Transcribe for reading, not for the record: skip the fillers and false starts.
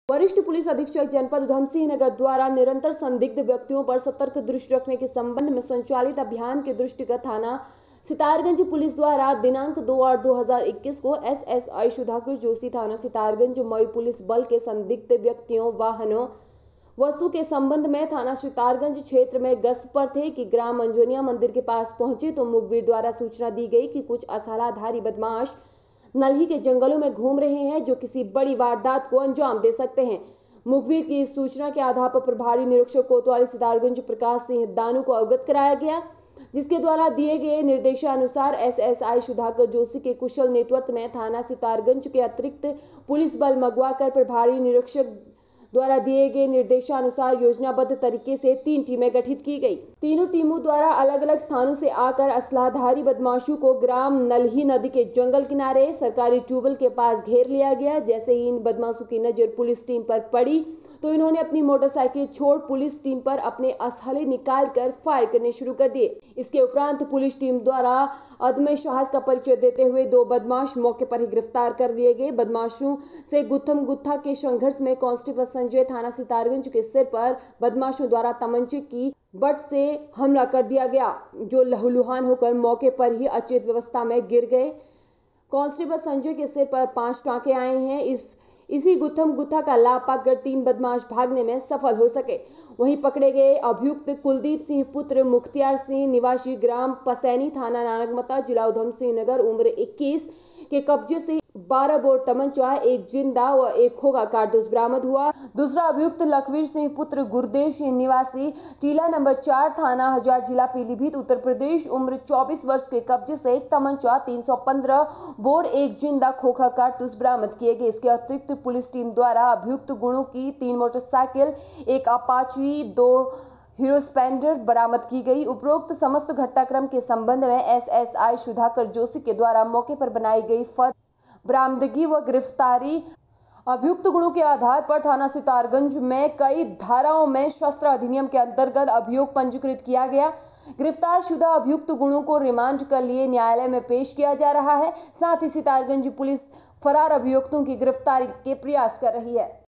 वरिष्ठ पुलिस अधीक्षक जनपद उधम सिंह नगर द्वारा निरंतर संदिग्ध व्यक्तियों पर सतर्क दृष्टि रखने के संबंध में संचालित अभियान के दृष्टिगत थाना सितारगंज पुलिस द्वारा दिनांक 2/8/2021 को एसएसआई सुधाकर जोशी थाना सितारगंज मई पुलिस बल के संदिग्ध व्यक्तियों वाहनों वस्तु के संबंध में थाना सितारगंज क्षेत्र में गश्त पर थे कि ग्राम मंजोनिया मंदिर के पास पहुंचे तो मुखबिर द्वारा सूचना दी गई कि कुछ असलाधारी बदमाश नल्ही के जंगलों में घूम रहे हैं जो किसी बड़ी वारदात को अंजाम दे सकते हैं। मुखबिर की सूचना के आधार पर प्रभारी निरीक्षक कोतवाली सितारगंज प्रकाश सिंह दानू को अवगत कराया गया, जिसके द्वारा दिए गए निर्देशानुसार एसएसआई सुधाकर जोशी के कुशल नेतृत्व में थाना सितारगंज के अतिरिक्त पुलिस बल मंगवाकर प्रभारी निरीक्षक द्वारा दिए गए निर्देशानुसार योजनाबद्ध तरीके से 3 टीमें गठित की गई। तीनों टीमों द्वारा अलग अलग स्थानों से आकर असलाधारी बदमाशों को ग्राम नल्ही नदी के जंगल किनारे सरकारी ट्यूबवेल के पास घेर लिया गया। जैसे ही इन बदमाशों की नजर पुलिस टीम पर पड़ी तो इन्होंने अपनी मोटरसाइकिल छोड़ पुलिस टीम पर अपने असले निकालकर फायर करने शुरू कर दिए। इसके उपरांत पुलिस टीम द्वारा अदम्य साहस का परिचय देते हुए 2 बदमाश मौके पर ही गिरफ्तार कर लिए गए। बदमाशों से गुत्थम गुत्था के संघर्ष में कांस्टेबल संजय थाना सितारगंज के सिर पर बदमाशों द्वारा तमंचे की बट से हमला कर दिया गया, जो लहूलुहान होकर मौके पर ही अचेत अवस्था में गिर गए। कांस्टेबल संजय के सिर पर 5 टांके आए हैं। इसी गुत्थम गुत्था का लाभ पाकर 3 बदमाश भागने में सफल हो सके। वहीं पकड़े गए अभियुक्त कुलदीप सिंह पुत्र मुख्तियार सिंह निवासी ग्राम पसैनी थाना नानकमता जिला उधम सिंह नगर उम्र 21 के कब्जे से 12 बोर तमंचा, 1 जिंदा व 1 खोखा कारतूस बरामद हुआ। दूसरा अभियुक्त लखवीर सिंह पुत्र गुरुदेव सिंह निवासी टीला नंबर 4 थाना हजार जिला पीलीभीत उत्तर प्रदेश उम्र 24 वर्ष के कब्जे से 1 तमंचा, 315 बोर, 1 जिंदा खोखा कारतूस बरामद किए गए। इसके अतिरिक्त पुलिस टीम द्वारा अभियुक्त गुणों की 3 मोटरसाइकिल, 1 अपाची, 2 हीरो स्प्लेंडर बरामद की गई। उपरोक्त समस्त घटनाक्रम के संबंध में एसएसआई सुधाकर जोशी के द्वारा मौके पर बनाई गई बरामदगी व गिरफ्तारी अभियुक्त गुणों के आधार पर थाना सितारगंज में कई धाराओं में शस्त्र अधिनियम के अंतर्गत अभियोग पंजीकृत किया गया। गिरफ्तार शुदा अभियुक्त गुणों को रिमांड के लिए न्यायालय में पेश किया जा रहा है। साथ ही सितारगंज पुलिस फरार अभियुक्तों की गिरफ्तारी के प्रयास कर रही है।